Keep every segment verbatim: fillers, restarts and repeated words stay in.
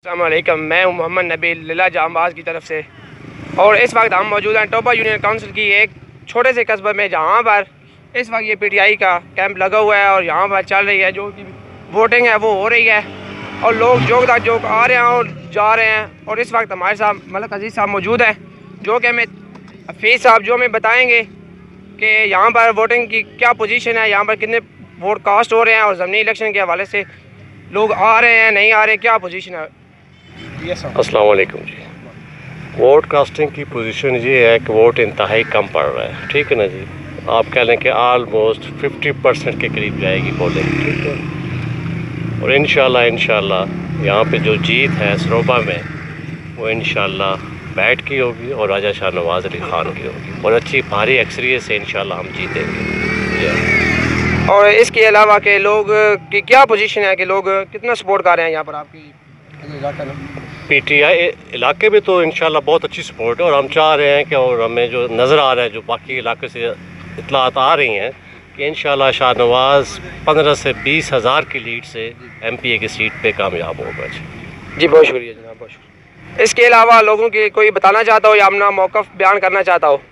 अस्सलामुअलैकुम, मैं हूं मोहम्मद नबील लीला जांबाज की तरफ से। और इस वक्त हम मौजूद हैं टोबा यूनियन काउंसिल की एक छोटे से कस्बे में, जहां पर इस वक्त ये पीटीआई का कैंप लगा हुआ है और यहाँ पर चल रही है जो कि वोटिंग है वो हो रही है और लोग जोक दा जोक आ रहे हैं और जा रहे हैं। और इस वक्त हमारे साथ मलक अजीज़ साहब मौजूद हैं जो कि हमें हफीज़ साहब जो हमें बताएँगे कि यहाँ पर वोटिंग की क्या पोजीशन है, यहाँ पर कितने वोट कास्ट हो रहे हैं और ज़मीनी इलेक्शन के हवाले से लोग आ रहे हैं नहीं आ रहे, क्या पोजीशन है। अस्सलाम वालेकुम जी। वोट कास्टिंग की पोजीशन ये है कि वोट इंतहाई कम पड़ रहा है, ठीक है ना जी। आप कह लें कि आलमोस्ट फिफ्टी परसेंट के करीब जाएगी पोलिंग, ठीक है। और इंशाल्लाह इंशाल्लाह यहाँ पे जो जीत है सरोबा में वो इंशाल्लाह बैठ की होगी और राजा शाह नवाज़ अली ख़ान की होगी और अच्छी भारी अक्सरियत से इंशाल्लाह हम जीतेंगे। और इसके अलावा के लोग की क्या पोजीशन है कि लोग कितना सपोर्ट कर रहे हैं यहाँ पर आपकी इलाका में? पीटीआई इलाके में तो इंशाल्लाह बहुत अच्छी सपोर्ट है और हम चाह रहे हैं कि और हमें जो नज़र आ रहा है जो बाकी इलाके से इतलात आ रही हैं कि इंशाल्लाह शाह नवाज़ पंद्रह से बीस हज़ार की लीड से एमपीए की सीट पे कामयाब होगा। जी बहुत शुक्रिया जनाब, बहुत शुक्रिया। इसके अलावा लोगों की कोई बताना चाहता हो या अपना मौक़िफ़ बयान करना चाहता हो?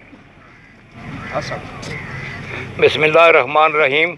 बिस्मिल्लाहिर्रहमानिर्रहीम।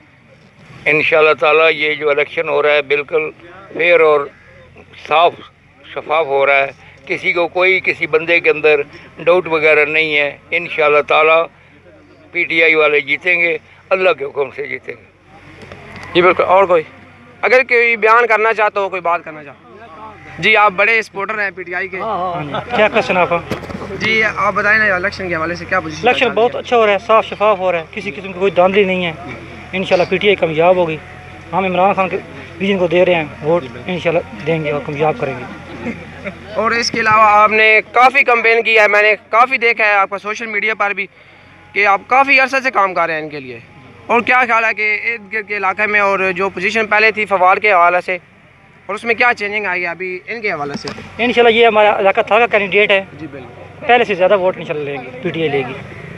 इंशाअल्लाह ताला ये जो इलेक्शन हो रहा है बिल्कुल फेयर और साफ शफाफ हो रहा है, किसी को कोई किसी बंदे के अंदर डाउट वगैरह नहीं है। इंशाअल्लाह ताला पीटीआई वाले जीतेंगे, अल्लाह के हुक्म से जीतेंगे। जी बिल्कुल। और कोई अगर कोई बयान करना चाहते हो, कोई बात करना चाहो? जी आप बड़े सपोर्टर हैं पीटीआई के। क्या क्वेश्चन आपका? जी आप बताएं ना इलेक्शन के हवाले से क्या पोजीशन? इलेक्शन बहुत अच्छा हो रहा है, साफ शफाफ हो रहा है, किसी किस्म की कोई धांधली नहीं है। इंशाल्लाह पीटीआई कामयाब होगी। हम इमरान खान के विजन को दे रहे हैं वोट, इंशाल्लाह देंगे और कामयाब करेंगे। और इसके अलावा आपने काफ़ी कंपेन किया है, मैंने काफ़ी देखा है आपका सोशल मीडिया पर भी कि आप काफ़ी अरसे से काम कर रहे हैं इनके लिए। और क्या ख्याल है कि इर्द गिर्द के इलाके में और जो पोजीशन पहले थी फवाद के हवाले से और उसमें क्या चेंजिंग आई है अभी इनके हवाले से? इंशाल्लाह ये हमारा इलाका था का कैंडिडेट है। जी बिल्कुल। पहले से ज़्यादा वोट इंशाल्लाह लेगी पीटीआई लेगी।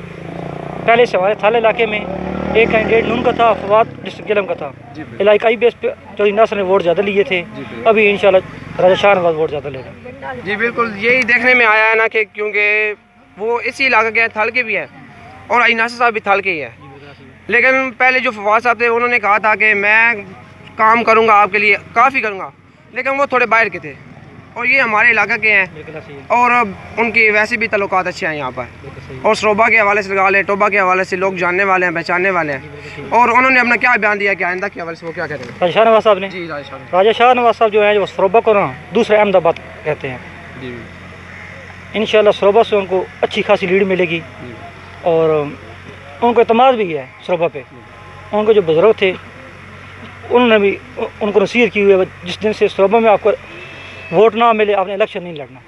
पहले से हमारे थाले इलाके में एक कैंडिडेट नून का था, फवाद डिस्ट्रिक्ट जेलम का था। इलाकाई बेस पे चौधरी नासर ने वोट ज़्यादा लिए थे, अभी इंशाल्लाह राजा शाह नवाज़ वोट ज़्यादा लेगा। जी बिल्कुल, यही देखने में आया है ना कि क्योंकि वो इसी इलाके के थल के भी हैं और आई नासर साहब भी थल के ही हैं। लेकिन पहले जो फवाद साहब थे उन्होंने कहा था कि मैं काम करूँगा आपके लिए, काफ़ी करूँगा, लेकिन वो थोड़े बाहर के थे और ये हमारे इलाके के हैं और उनकी वैसे भी तल्लुकात अच्छे हैं यहाँ पर। और सरोबा के हवाले से लगा लें, टोबा के हवाले से लोग जानने वाले हैं, पहचानने वाले हैं। और उन्होंने अपना क्या बयान दिया कि आइंदा के हवाले से वो क्या करेंगे? राजा शाह नवाज़ साहब ने जी राजा शाह राजा शाह नवाज़ साहब जो है जो सरोबा को ना दूसरा अहमदाबाद कहते हैं जी। इंशाल्लाह सरोबा से उनको अच्छी खासी लीड मिलेगी और उनको एतमाद भी है सरोबा पे। उनको जो बुजुर्ग थे उन्होंने भी उनको नसीहत की हुई है जिस दिन से सरोबा में आपको वोट ना मिले आपने इलेक्शन नहीं लड़ना,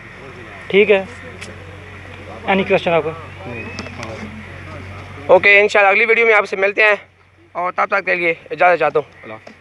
ठीक है। एनी क्वेश्चन आपका? ओके, इंशाल्लाह अगली वीडियो में आपसे मिलते हैं और तब तक के लिए इजाज़त चाहता हूँ।